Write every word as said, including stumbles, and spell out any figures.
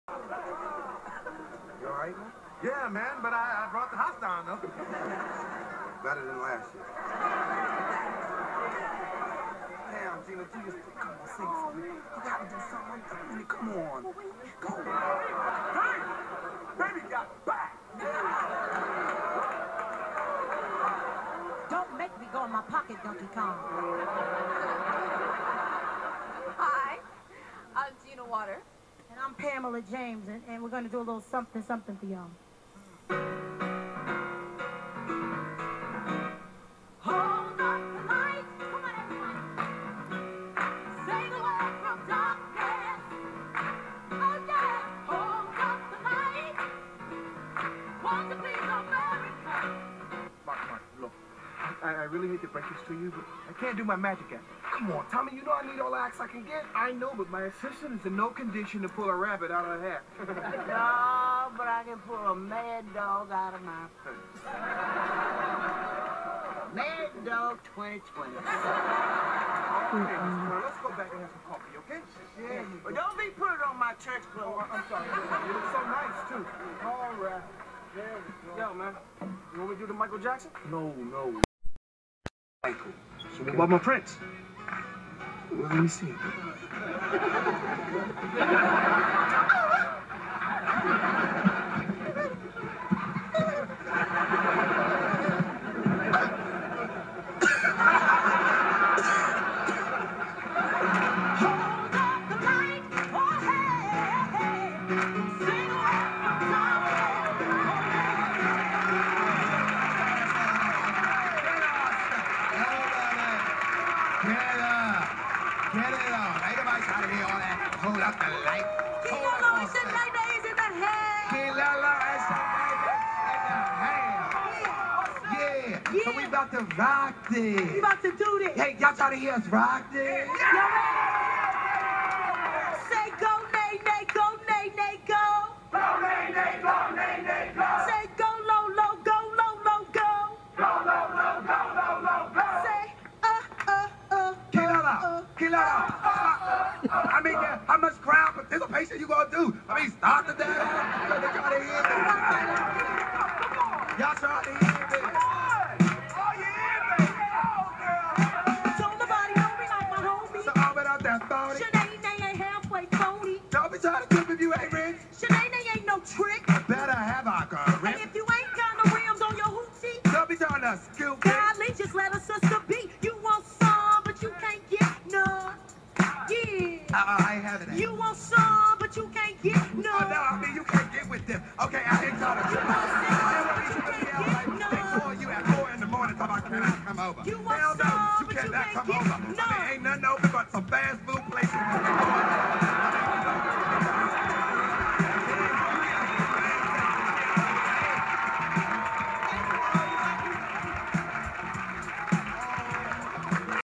You all right, man? Yeah, man, but I, I brought the house down, though. Better than last year. Damn, Gina, Gina, come on, sing something. You gotta do something. I mean, come on. Go. Hey! Baby got back! Don't make me go in my pocket, Donkey Kong. Hi, I'm Gina Water. And I'm Pamela James, and, and we're going to do a little something, something for y'all. Hold up the light. Come on, everyone. Sail away from darkness. Oh, yeah. Hold up the light. Won't you please, America? Mark, Mark, look. I, I really hate to break this to you, but I can't do my magic act. Come on, Tommy, you know I need all the acts I can get. I know, but my assistant is in no condition to pull a rabbit out of a hat. No, but I can pull a mad dog out of my purse. Mad Dog twenty twenty. Okay, well, let's go back and have some coffee, okay? Yeah, but don't be putting on my church Oh, clothes. I'm sorry. You look so nice, too. All right. There we go. Yo, man, you want me to do the Michael Jackson? No, no. Michael. So what about my Prince? Well, let me see it. Get it on. Ain't nobody trying to hear all that. Hold up the light. Hold up on It's the night days in the hand. Kilala, it's the night in the hand. Yeah. So we about to rock this. You about to do this. Hey, y'all trying to hear us rock this? Say go, nay, nay, go, nay, nay, go. Go, nay, nay, go, nay, nay, go. Say go, low, low, go, low, low, go. Go, low, low, go, low, low, go. Say uh, uh, uh. Kilala, Kilala. I mean, uh, how much crowd participation you gonna do? I mean, start the dance. Y'all trying to hear me? Y'all trying to hear me? Don't nobody know me like my homie. So all it out there, phony. Shanae, nay, ain't halfway phony. Don't be trying to trip if you ain't rich. Shanae, nay, ain't no trick. Better have our girl And rich. if you ain't got no rims on your hoochie, Don't be trying to scoop it. godly, just let a sister be. You want some, but you can't get none. Yeah. Uh-uh, I ain't having that. You want some, but you can't get Oh, no, none. I mean, you can't get with them. Okay, I ain't trying to trip. They call you at four in the morning talking about, can I come over? You want Hell no, some, you but you cannot can't come get over. I none. mean, ain't nothing open but some fast food